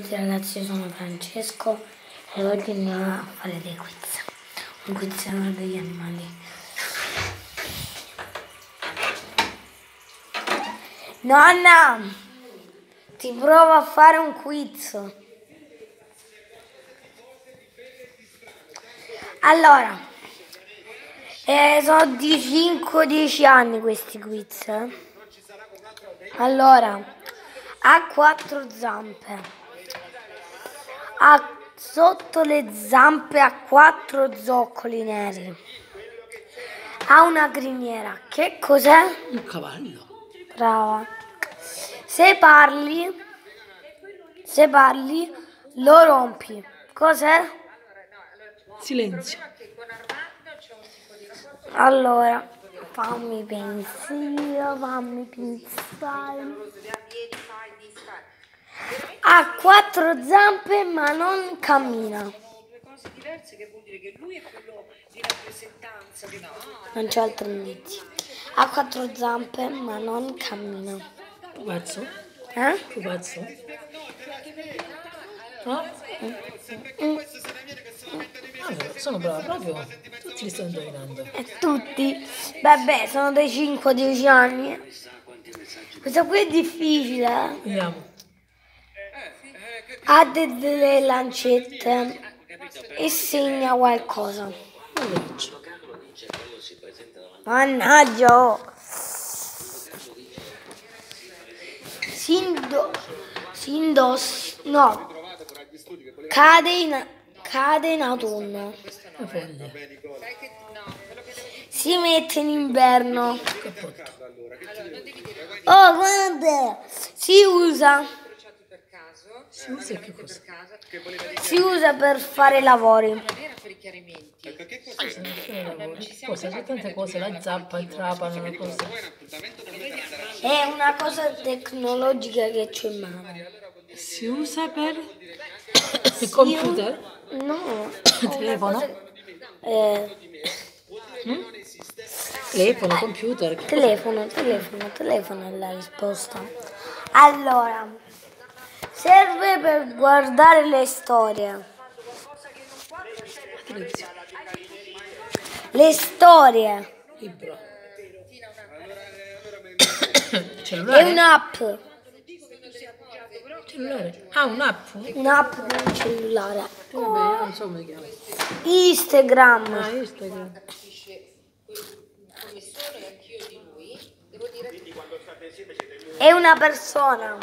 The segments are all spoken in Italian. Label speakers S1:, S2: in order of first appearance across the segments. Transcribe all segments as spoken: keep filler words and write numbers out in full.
S1: tutti ragazzi, io sono Francesco e oggi andiamo a fare dei quiz. Un quiz degli animali. Nonna, ti provo a fare un quiz. Allora, eh, sono di cinque dieci anni questi quiz. Eh? Allora, ha quattro zampe, ha sotto le zampe ha quattro zoccoli neri, ha una criniera. Che cos'è?
S2: Un cavallo.
S1: Brava. Se parli, se parli, lo rompi. Cos'è?
S2: Silenzio.
S1: Allora, fammi pensare, fammi pensare. Ha quattro zampe ma non cammina. Non c'è altro indizio. Ha quattro zampe ma non cammina.
S2: Pupazzo?
S1: Eh?
S2: Pupazzo? No?
S1: Mm.
S2: Allora, sono brava proprio. Tutti li sto indovinando.
S1: E tutti? Vabbè, sono dai cinque dieci anni. Questo qui è difficile. Eh?
S2: Vediamo.
S1: Ha delle lancette e segna qualcosa.
S2: Non leggo.
S1: Mannaggia! Si, indo si indossa. No. Cade in, cade in autunno.
S2: Le foglie.
S1: Si mette in inverno.
S2: Cappotto.
S1: Oh, guarda! Si usa.
S2: Si usa che cosa?
S1: Si usa per fare lavori.
S2: Cosa? C'è tante cose, la zappa, il trapano, le cose.
S1: È una cosa tecnologica che c'ho in mano.
S2: Si usa per il computer?
S1: No.
S2: Telefono?
S1: Eh,
S2: Mm? Telefono, computer. Che
S1: telefono, telefono, telefono è la risposta. Allora, serve per guardare le storie.
S2: televisione.
S1: Le storie.
S2: Libro.
S1: È
S2: Cellulare?
S1: un'app.
S2: Cellulare. Ah, un'app?
S1: Un'app del cellulare.
S2: Vabbè, io non so come si chiama.
S1: Instagram.
S2: Ah, Instagram.
S1: È una persona.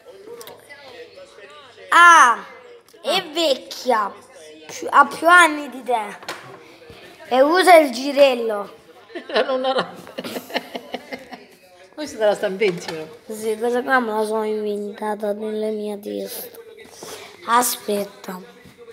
S1: Ah, è vecchia. Ha più anni di te. E usa il girello.
S2: Non era. Questa te la sta inventando.
S1: Sì, questa qua me la sono inventata nella mia testa. Aspetta.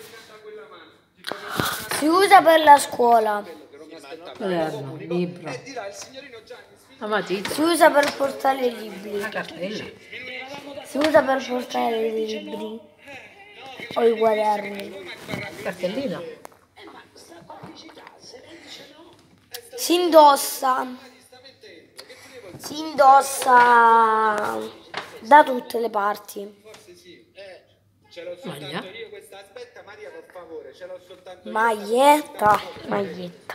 S1: Si usa per la scuola.
S2: Quaderno, libro. La matita.
S1: Si usa per portare i libri.
S2: La cartella.
S1: Si usa per portare i libri. O i quaderni.
S2: Cartellina.
S1: Si indossa. Si indossa da tutte le parti.
S2: Maglia.
S1: Maglietta. Maglietta.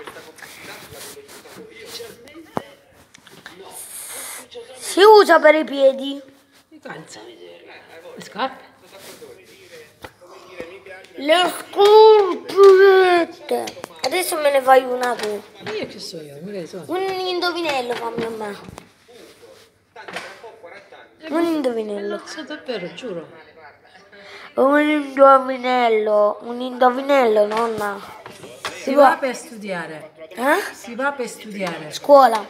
S1: Si usa per i piedi.
S2: Le calze. Le scarpe.
S1: Le sculpette. Adesso me ne fai una tu.
S2: Ma io che so io, mica ne so.
S1: Un indovinello fammi a me. Un indovinello.
S2: È davvero, giuro.
S1: Un indovinello. Un indovinello, nonna.
S2: Si va per studiare.
S1: Eh?
S2: Si va per studiare.
S1: Scuola.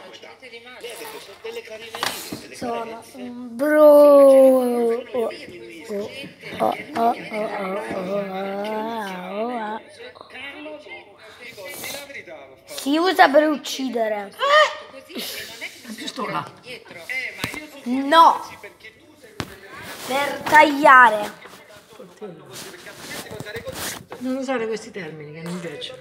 S1: Sono un bro. Oh, oh, oh, oh, oh, oh. Si usa per uccidere.
S2: La pistola.
S1: No. Per tagliare.
S2: Coltello. Non usare questi termini che non mi piacciono.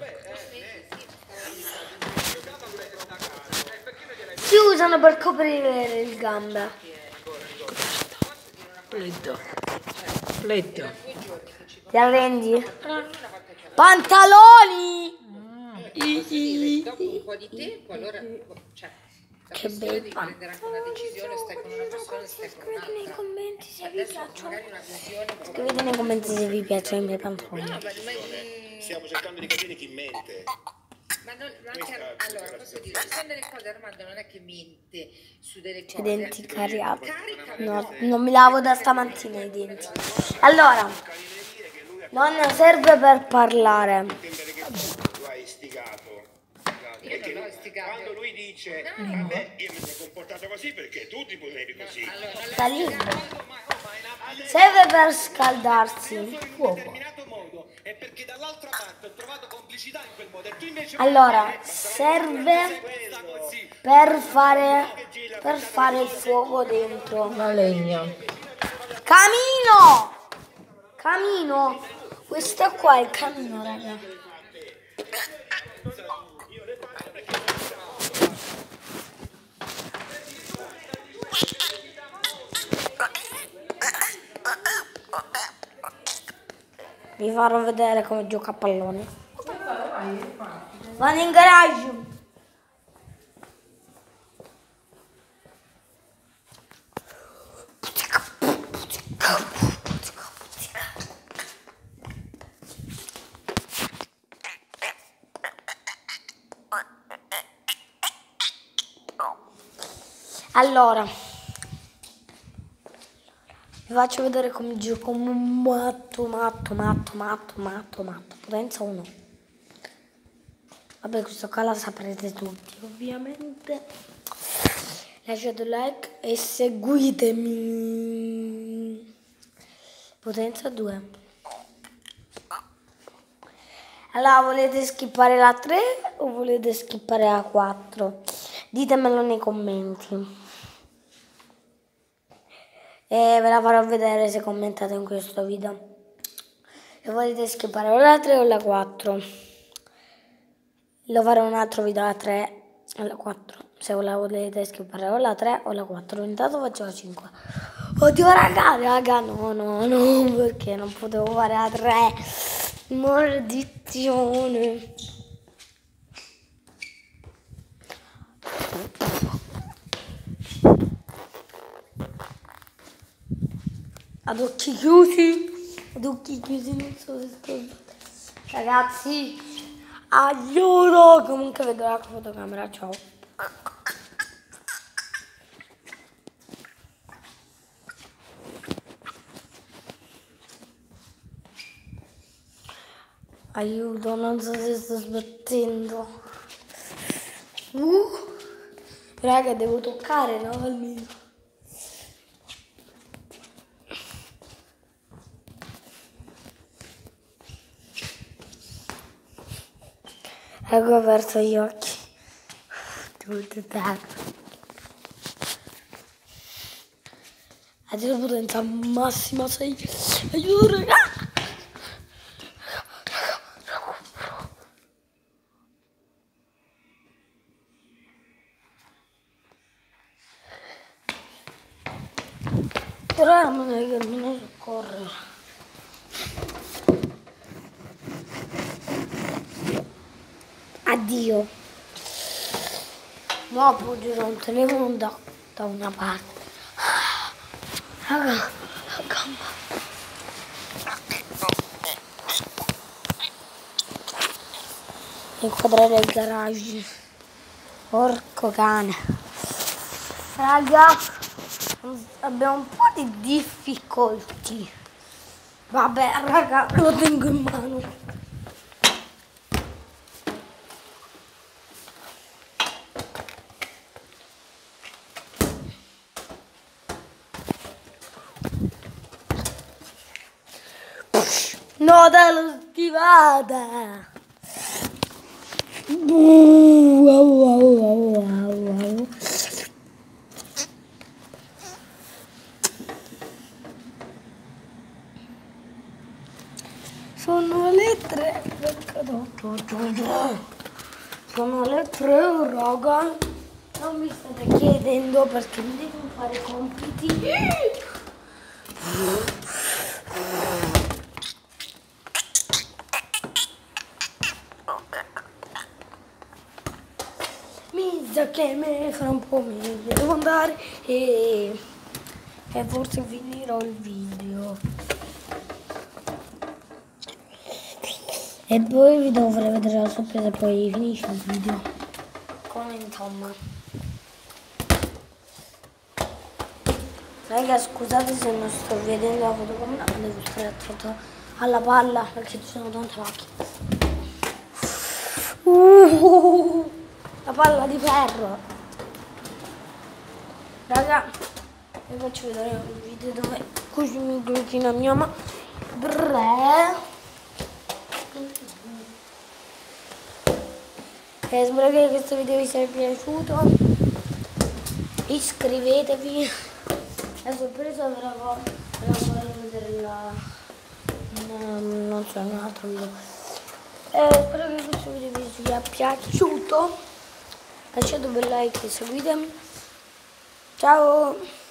S1: Si usano per coprire le gambe.
S2: Freddo. completo.
S1: Ti arrendi? Pantaloni!
S3: Dopo un po' di tempo, allora, cioè, la
S1: Che
S3: questione
S1: bei
S3: di prendere anche una decisione, stai con una persona, stai con
S1: Scrivete nei
S3: un'altra.
S1: commenti se vi
S3: Adesso
S1: piacciono.
S3: magari una visione un po'
S1: Scrivete nei commenti se vi piacciono i miei pantaloni.
S3: No, ma, ma,
S4: Stiamo cercando di capire chi mente.
S3: ma non, ma anche, allora, posso dire, ci sono delle cose, Armando non è che mente su delle
S1: C'è
S3: cose.
S1: i denti cariati.
S3: Carica,
S1: No, non mi lavo da stamattina i denti. Allora, non serve per parlare.
S4: Sembra che lo hai istigato.
S3: Io non l'ho istigato.
S4: Quando lui dice, vabbè, io mi sono comportato così perché tu ti potevi così.
S3: Allora, non
S1: Sta lì. Serve per scaldarsi. Fuoco.
S4: È perché dall'altra parte ho trovato complicità in quel modo e tu invece
S1: Allora, serve per fare per fare il fuoco dentro.
S2: La legna.
S1: Camino! Camino! Questo qua è il camino, raga. Vi farò vedere come gioca a pallone. Vado in garage. Allora, vi faccio vedere come gioco come un matto, matto, matto, matto, matto, matto. Potenza uno. Vabbè, questa qua la saprete tutti, ovviamente. Lasciate un like e seguitemi. Potenza due. Allora, volete skippare la tre o volete skippare la quattro? Ditemelo nei commenti. E ve la farò vedere se commentate in questo video. Se volete skippare o la tre o la quattro. Lo farò un altro video la tre e la quattro. Se la volete skippare o la tre o la quattro. Intanto faccio la cinque. Oddio raga, raga, no, no, no, perché non potevo fare la tre. Maledizione. Ad occhi chiusi, ad occhi chiusi non so se sto... Ragazzi, aiuto! Comunque vedo la fotocamera, ciao. Aiuto, non so se sto sbattendo. Uh, raga, devo toccare, no? Almeno. Ecco, ho aperto gli occhi. Tutto tanto. Adesso potenza massima sei. Aiuto, raga! Però non è che non so correre. Addio. Mo' appoggio un telefono da, da una parte. Raga, la gamba. Inquadrare il garage. Porco cane. Raga, abbiamo un po' di difficolty. Vabbè, raga, lo tengo in mano. No, dalla schivata! Uh, wow, wow, wow, wow. Sono le tre. Sono le tre, raga. Non mi state chiedendo perché mi devo fare i compiti. perché me fra un po' mi devo andare e, e forse finirò il video. E poi vi devo fare vedere la sorpresa e poi finisce il video. Come insomma. Raga, scusate se non sto vedendo la fotocamera, ma devo stare attento alla palla perché ci sono tante macchine. Uh, la palla di ferro. Raga, vi faccio vedere un video dove così mi giochino a mia mamma. E spero che questo video vi sia piaciuto. Iscrivetevi. La sorpresa ve la farò vedere la, in, non so, in un altro video. E spero che questo video vi sia piaciuto. Lasciate un bel like e seguitemi. Ciao!